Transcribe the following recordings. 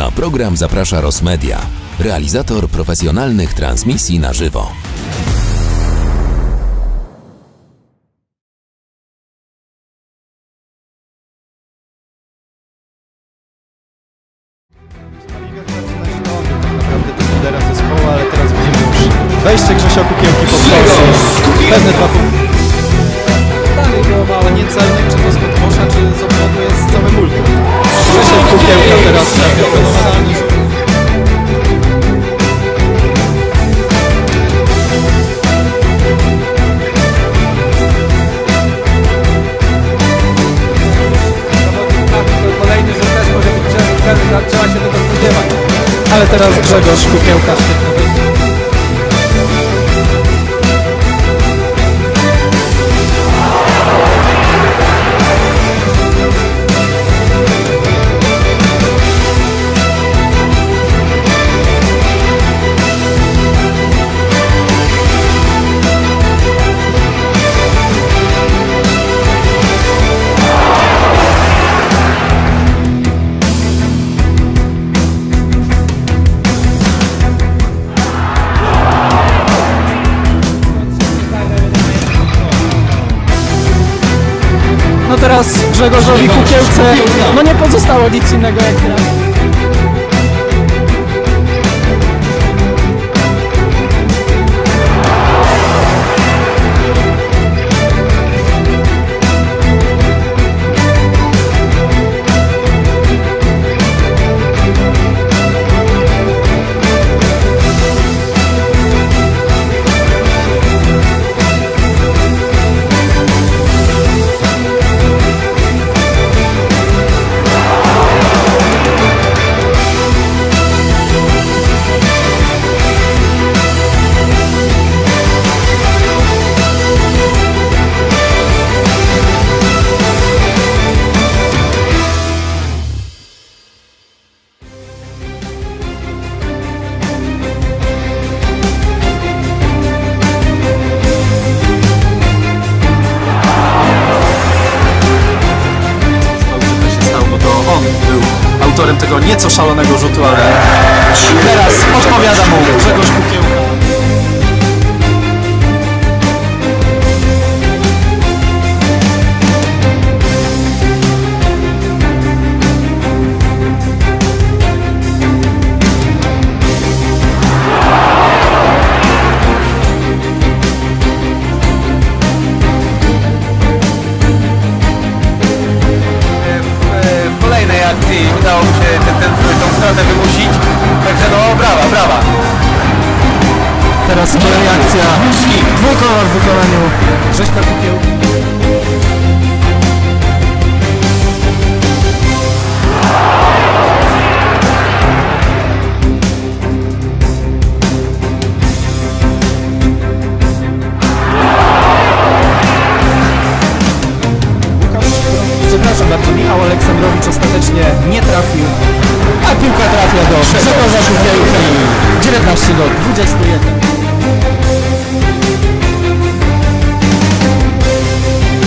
Na program zaprasza Rosmedia, realizator profesjonalnych transmisji na żywo. Ale teraz widzimy już wejście Grzesia Kukiełki pod kosy. Pewne 2 punkty. Dalej było małe niecelne, czy to spod kosza, czy z obwodu jest cały multum. Grzesiek Kukiełka teraz trafia fenomenalnie. Kolejny rzut też może być celny, trzeba się tego spodziewać. Ale teraz Grzegorz Kukiełka. No teraz Grzegorzowi Kukiełce no nie pozostało nic innego jak grać. Autorem tego nieco szalonego rzutu, ale teraz odpowiada mu Grzegorz Kukiełka. Udało mi się tą stratę wymusić, także no brawa. Teraz kolej akcja dwukoła w wykonaniu Grześka Kukiełki. Przepraszam bardzo, Michał Aleksandrowicz ostatecznie nie trafił, a piłka trafia do Grzegorza Kukiełki. 19 do 21.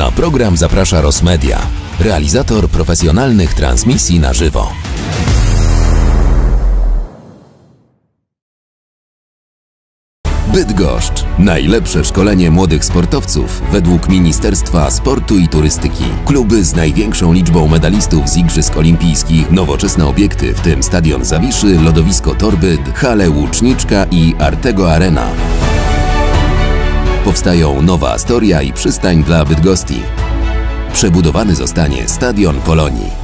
Na program zaprasza Rosmedia, realizator profesjonalnych transmisji na żywo. Bydgoszcz. Najlepsze szkolenie młodych sportowców według Ministerstwa Sportu i Turystyki. Kluby z największą liczbą medalistów z Igrzysk Olimpijskich, nowoczesne obiekty, w tym Stadion Zawiszy, lodowisko Torbyd, hale Łuczniczka i Artego Arena. Powstają nowa Astoria i przystań dla Bydgoszczy. Przebudowany zostanie Stadion Polonii.